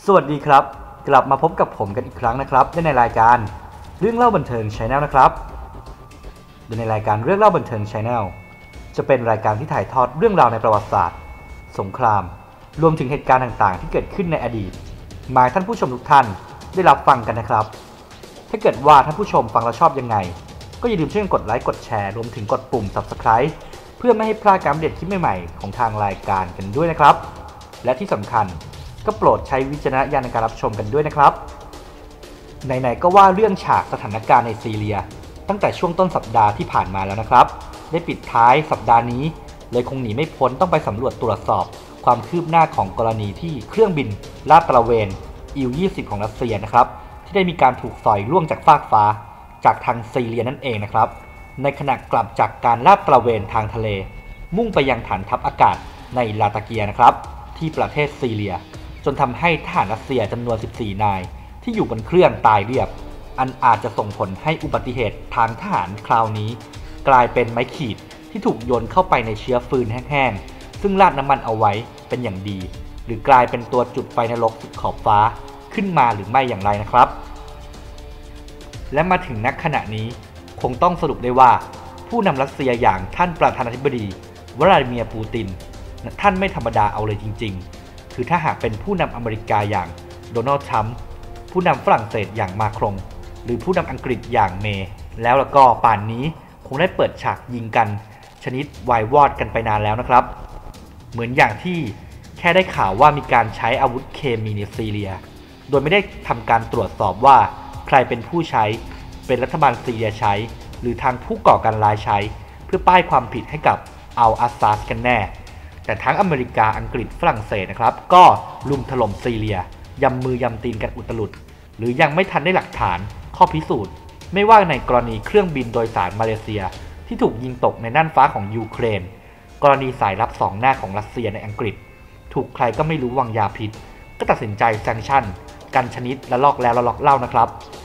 สวัสดีครับกลับมาพบกับผมกันอีกครั้งนะครับในรายการเรื่องเล่าบันเทิง Channel นะครับโดยในรายการเรื่องเล่าบันเทิง Channel จะเป็นรายการที่ถ่ายทอดเรื่องราวในประวัติศาสตร์สงครามรวมถึงเหตุการณ์ต่างๆที่เกิดขึ้นในอดีตมาให้ท่านผู้ชมทุกท่านได้รับฟังกันนะครับถ้าเกิดว่าท่านผู้ชมฟังแล้วชอบยังไงก็อย่าลืมช่วยกดไลค์กดแชร์รวมถึงกดปุ่ม Subscribe เพื่อไม่ให้พลาดการอัปเดตคลิปใหม่ๆของทางรายการกันด้วยนะครับและที่สำคัญก็โปรดใช้วิจารณญาณในการรับชมกันด้วยนะครับไหนๆก็ว่าเรื่องฉากสถานการณ์ในซีเรียตั้งแต่ช่วงต้นสัปดาห์ที่ผ่านมาแล้วนะครับได้ปิดท้ายสัปดาห์นี้เลยคงหนีไม่พ้นต้องไปสำรวจตรวจสอบความคืบหน้าของกรณีที่เครื่องบินลาดตระเวนIl-20ของรัสเซียนะครับที่ได้มีการถูกสอยล่วงจากฟากฟ้าจากทางซีเรียนั่นเองนะครับในขณะกลับจากการลาดตระเวนทางทะเลมุ่งไปยังฐานทัพอากาศในลาตาเกียนะครับที่ประเทศซีเรียจนทำให้ทหารรัสเซียจำนวน 14 นายที่อยู่บนเครื่องตายเรียบอันอาจจะส่งผลให้อุบัติเหตุทางทหารคราวนี้กลายเป็นไม้ขีดที่ถูกโยนเข้าไปในเชื้อฟืนแห้งๆซึ่งราดน้ำมันเอาไว้เป็นอย่างดีหรือกลายเป็นตัวจุดไฟนรกสุดขอบฟ้าขึ้นมาหรือไม่อย่างไรนะครับและมาถึงณขณะนี้คงต้องสรุปได้ว่าผู้นำรัสเซียอย่างท่านประธานาธิบดีวลาดิเมียร์ปูตินท่านไม่ธรรมดาเอาเลยจริงๆคือถ้าหากเป็นผู้นำอเมริกาอย่างโดนัลด์ทรัมป์ผู้นำฝรั่งเศสอย่างมาครงหรือผู้นำอังกฤษอย่างเมย์แล้วก็ป่านนี้คงได้เปิดฉากยิงกันชนิดวายวอดกันไปนานแล้วนะครับเหมือนอย่างที่แค่ได้ข่าวว่ามีการใช้อาวุธเคมีในซีเรียโดยไม่ได้ทำการตรวจสอบว่าใครเป็นผู้ใช้เป็นรัฐบาลซีเรียใช้หรือทางผู้ก่อการร้ายใช้เพื่อป้ายความผิดให้กับอัลอาซาดกันแน่แต่ทั้งอเมริกาอังกฤษฝรั่งเศสนะครับก็ลุมถล่มซีเรียยำมือยำตีนกันอุตลุดหรือยังไม่ทันได้หลักฐานข้อพิสูจน์ไม่ว่าในกรณีเครื่องบินโดยสารมาเลเซียที่ถูกยิงตกในน่านฟ้าของยูเครนกรณีสายลับ2 หน้าของรัสเซียในอังกฤษถูกใครก็ไม่รู้วางยาพิษก็ตัดสินใจแซงชั่นกันชนิดละลอกแล้วละลอกเล่านะครับ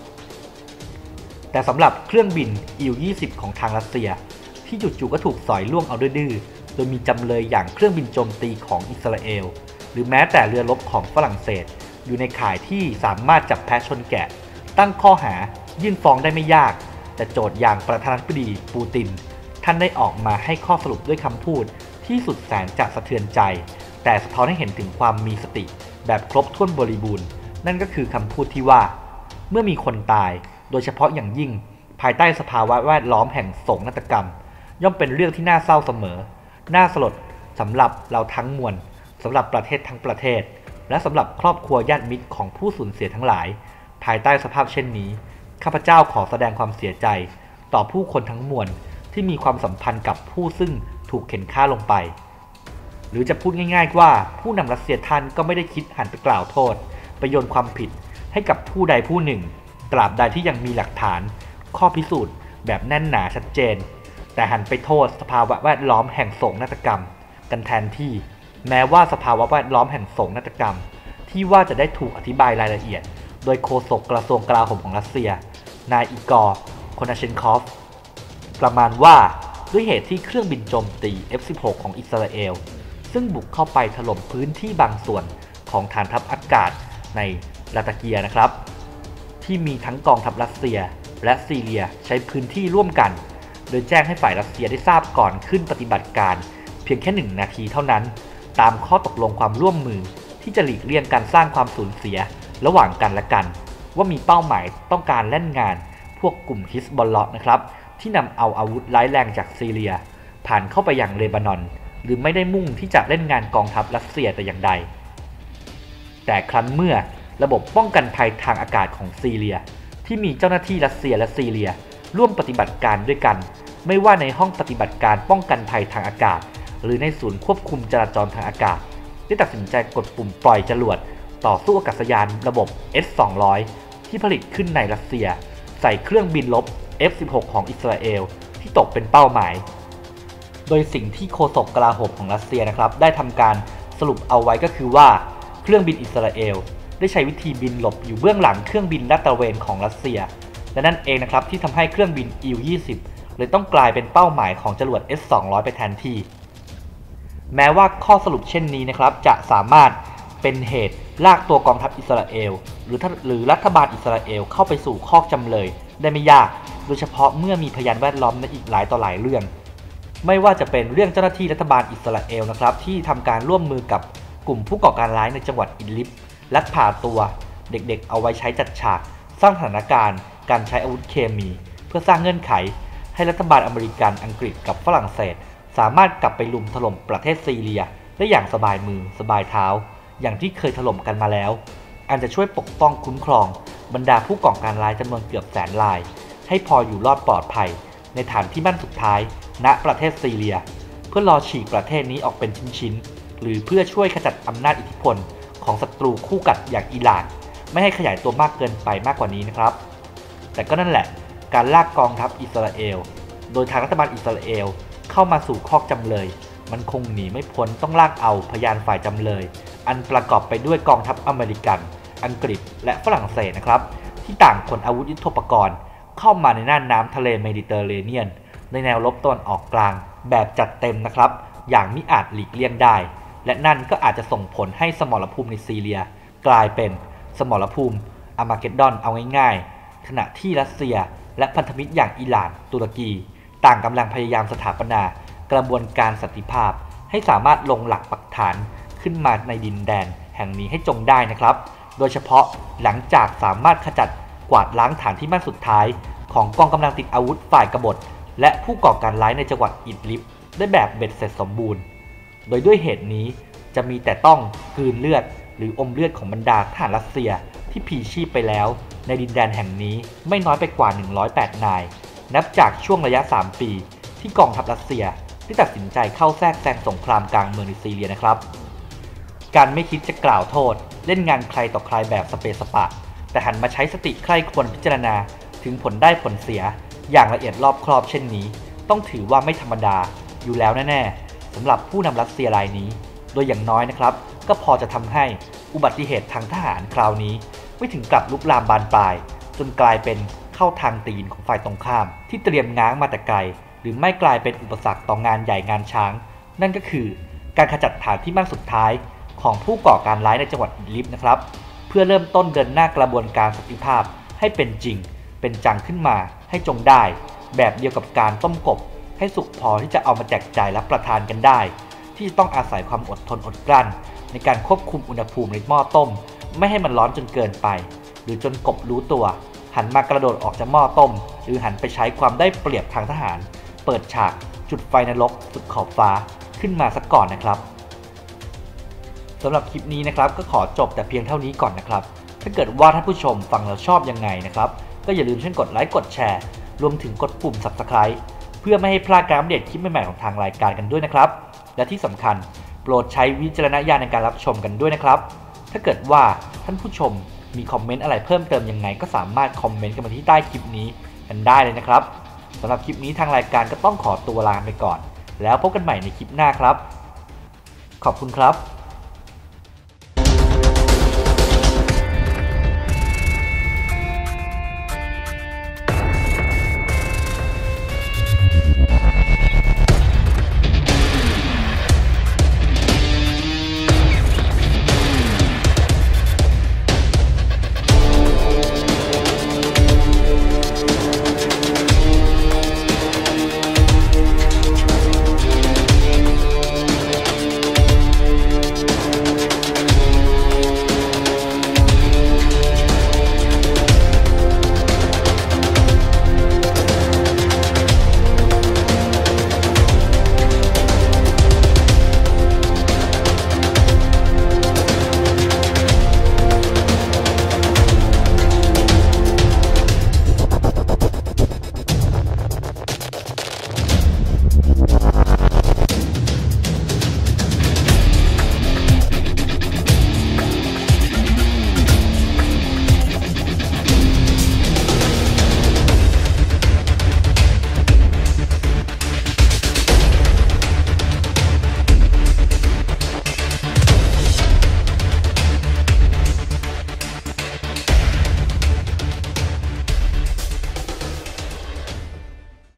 แต่สำหรับเครื่องบินIl-20ของทางรัสเซียที่จู่ๆก็ถูกสอยล่วงเอาดื้อโดยมีจำเลยอย่างเครื่องบินโจมตีของอิสราเอลหรือแม้แต่เรือรบของฝรั่งเศสอยู่ในข่ายที่สามารถจับแพะชนแกะตั้งข้อหายื่นฟ้องได้ไม่ยากแต่โจทย์อย่างประธานาธิบดีปูตินท่านได้ออกมาให้ข้อสรุปด้วยคำพูดที่สุดแสนจะสะเทือนใจแต่สะท้อนให้เห็นถึงความมีสติแบบครบถ้วนบริบูรณ์นั่นก็คือคำพูดที่ว่าเมื่อมีคนตายโดยเฉพาะอย่างยิ่งภายใต้สภาวะแวดล้อมแห่งโศกนาฏกรรมย่อมเป็นเรื่องที่น่าเศร้าเสมอน่าสลดสำหรับเราทั้งมวลสำหรับประเทศทั้งประเทศและสำหรับครอบครัวญาติมิตรของผู้สูญเสียทั้งหลายภายใต้สภาพเช่นนี้ข้าพเจ้าขอแสดงความเสียใจต่อผู้คนทั้งมวลที่มีความสัมพันธ์กับผู้ซึ่งถูกเข็นฆ่าลงไปหรือจะพูดง่ายๆว่าผู้นำรัสเซียท่านก็ไม่ได้คิดหันไปกล่าวโทษไปโยนความผิดให้กับผู้ใดผู้หนึ่งตราบใดที่ยังมีหลักฐานข้อพิสูจน์แบบแน่นหนาชัดเจนแต่หันไปโทษสภาวะแวดล้อมแห่งโศกนาฏกรรมกันแทนที่แม้ว่าสภาวะแวดล้อมแห่งโศกนาฏกรรมที่ว่าจะได้ถูกอธิบายรายละเอียดโดยโฆษกกระทรวงกลาโหมของรัสเซียนายอีกอร์ โคนาเชนคอฟประมาณว่าด้วยเหตุที่เครื่องบินโจมตี F-16 ของอิสราเอลซึ่งบุกเข้าไปถล่มพื้นที่บางส่วนของฐานทัพอากาศในลาตาเกียนะครับที่มีทั้งกองทัพรัสเซียและซีเรียใช้พื้นที่ร่วมกันโดยแจ้งให้ฝ่ายรัสเซียได้ทราบก่อนขึ้นปฏิบัติการเพียงแค่1 นาทีเท่านั้นตามข้อตกลงความร่วมมือที่จะหลีกเลี่ยงการสร้างความสูญเสียระหว่างกันและกันว่ามีเป้าหมายต้องการเล่นงานพวกกลุ่มฮิซบอลเลาะห์นะครับที่นำเอาอาวุธร้ายแรงจากซีเรียผ่านเข้าไปยังเลบานอนหรือไม่ได้มุ่งที่จะเล่นงานกองทัพรัสเซียแต่อย่างใดแต่ครั้นเมื่อระบบป้องกันภัยทางอากาศของซีเรียที่มีเจ้าหน้าที่รัสเซียและซีเรียร่วมปฏิบัติการด้วยกันไม่ว่าในห้องปฏิบัติการป้องกันภัยทางอากาศหรือในศูนย์ควบคุมจราจรทางอากาศได้ตัดสินใจกดปุ่มปล่อยจรวดต่อสู้อากาศยานระบบ S-200 ที่ผลิตขึ้นในรัสเซียใส่เครื่องบินรบ F-16 ของอิสราเอลที่ตกเป็นเป้าหมายโดยสิ่งที่โฆษกกลาโหมของรัสเซียนะครับได้ทำการสรุปเอาไว้ก็คือว่าเครื่องบินอิสราเอลได้ใช้วิธีบินหลบอยู่เบื้องหลังเครื่องบินลาดตระเวนของรัสเซียและนั่นเองนะครับที่ทำให้เครื่องบินIl-20เลยต้องกลายเป็นเป้าหมายของจรวด S-200 ไปแทนที่แม้ว่าข้อสรุปเช่นนี้นะครับจะสามารถเป็นเหตุลากตัวกองทัพอิสราเอลหรือรัฐบาลอิสราเอลเข้าไปสู่คอกจำเลยได้ไม่ยากโดยเฉพาะเมื่อมีพยานแวดล้อมในอีกหลายต่อหลายเรื่องไม่ว่าจะเป็นเรื่องเจ้าหน้าที่รัฐบาลอิสราเอลนะครับที่ทำการร่วมมือกับกลุ่มผู้ก่อการร้ายในจังหวัดอิดลิบลักพาตัวเด็กๆเอาไว้ใช้จัดฉากสร้างสถานการณ์การใช้อาวุธเคมีเพื่อสร้างเงื่อนไขให้รัฐบาลอเมริกันอังกฤษกับฝรั่งเศสสามารถกลับไปลุมถล่มประเทศซีเรียได้อย่างสบายมือสบายเท้าอย่างที่เคยถล่มกันมาแล้วอันจะช่วยปกป้องคุ้มครองบรรดาผู้ก่อการร้ายจำนวนเกือบแสนรายให้พออยู่รอดปลอดภัยในฐานที่มั่นสุดท้ายณประเทศซีเรียเพื่อรอฉีกประเทศนี้ออกเป็นชิ้นๆหรือเพื่อช่วยขจัดอำนาจอิทธิพลของศัตรูคู่กัดอย่างอิหร่านไม่ให้ขยายตัวมากเกินไปมากกว่านี้นะครับแต่ก็นั่นแหละการลากกองทัพอิสราเอลโดยทางรัฐบาลอิสราเอลเข้ามาสู่คอกจำเลยมันคงหนีไม่พ้นต้องลากเอาพยานฝ่ายจำเลยอันประกอบไปด้วยกองทัพอเมริกันอังกฤษและฝรั่งเศสนะครับที่ต่างขนอาวุธยุทโธปกรณ์เข้ามาในน่านน้ำทะเลเมดิเตอร์เรเนียนในแนวรบตะวันออกกลางแบบจัดเต็มนะครับอย่างมิอาจหลีกเลี่ยงได้และนั่นก็อาจจะส่งผลให้สมรภูมิในซีเรียกลายเป็นสมรภูมิอาร์มาเกดดอนเอาง่ายๆขณะที่รัสเซียและพันธมิตรอย่างอิหร่านตุรกีต่างกำลังพยายามสถาปนากระบวนการสันติภาพให้สามารถลงหลักปักฐานขึ้นมาในดินแดนแห่งนี้ให้จงได้นะครับโดยเฉพาะหลังจากสามารถขจัดกวาดล้างฐานที่มั่นสุดท้ายของกองกำลังติดอาวุธฝ่ายกบฏและผู้ก่อการร้ายในจังหวัดอิดลิบได้แบบเบ็ดเสร็จสมบูรณ์โดยด้วยเหตุนี้จะมีแต่ต้องกลืนเลือดหรืออมเลือดของบรรดาทหารรัสเซียที่พลีชีพไปแล้วในดินแดนแห่งนี้ไม่น้อยไปกว่า108นายนับจากช่วงระยะ3ปีที่กองทัพรัสเซียที่ตัดสินใจเข้าแทรกแซงสงครามกลางเมืองในซีเรียนะครับการไม่คิดจะกล่าวโทษเล่นงานใครต่อใครแบบสเปซสปะแต่หันมาใช้สติใคร่ควรพิจารณาถึงผลได้ผลเสียอย่างละเอียดรอบคอบเช่นนี้ต้องถือว่าไม่ธรรมดาอยู่แล้วแน่ๆสำหรับผู้นำรัสเซียรายนี้โดยอย่างน้อยนะครับก็พอจะทำให้อุบัติเหตุทางทหารคราวนี้ไม่ถึงกับลุกลามบานปลายจนกลายเป็นเข้าทางตีนของฝ่ายตรงข้ามที่เตรียมง้างมาแต่ไกลหรือไม่กลายเป็นอุปสรรคต่องานใหญ่งานช้างนั่นก็คือการขจัดฐานที่มั่นสุดท้ายของผู้ก่อการร้ายในจังหวัดอิดลิบนะครับเพื่อเริ่มต้นเดินหน้ากระบวนการสันติภาพให้เป็นจริงเป็นจังขึ้นมาให้จงได้แบบเดียวกับการต้มกบให้สุกพอที่จะเอามาแจกจ่ายรับประทานกันได้ที่ต้องอาศัยความอดทนอดกลั้นในการควบคุมอุณหภูมิในหม้อต้มไม่ให้มันร้อนจนเกินไปหรือจนกบรู้ตัวหันมากระโดดออกจากหม้อต้มหรือหันไปใช้ความได้เปรียบทางทหารเปิดฉากจุดไฟนรกสุดขอบฟ้าขึ้นมาซะก่อนนะครับสำหรับคลิปนี้นะครับก็ขอจบแต่เพียงเท่านี้ก่อนนะครับถ้าเกิดว่าท่านผู้ชมฟังแล้วชอบยังไงนะครับก็อย่าลืมช่วยกดไลค์กดแชร์รวมถึงกดปุ่ม Subscribe เพื่อไม่ให้พลาดการอัปเดตคลิปใหม่ๆของทางรายการกันด้วยนะครับและที่สำคัญโปรดใช้วิจารณญาณในการรับชมกันด้วยนะครับถ้าเกิดว่าท่านผู้ชมมีคอมเมนต์อะไรเพิ่มเติมยังไงก็สามารถคอมเมนต์กันมาที่ใต้คลิปนี้กันได้เลยนะครับสำหรับคลิปนี้ทางรายการก็ต้องขอตัวลาไปก่อนแล้วพบกันใหม่ในคลิปหน้าครับขอบคุณครับ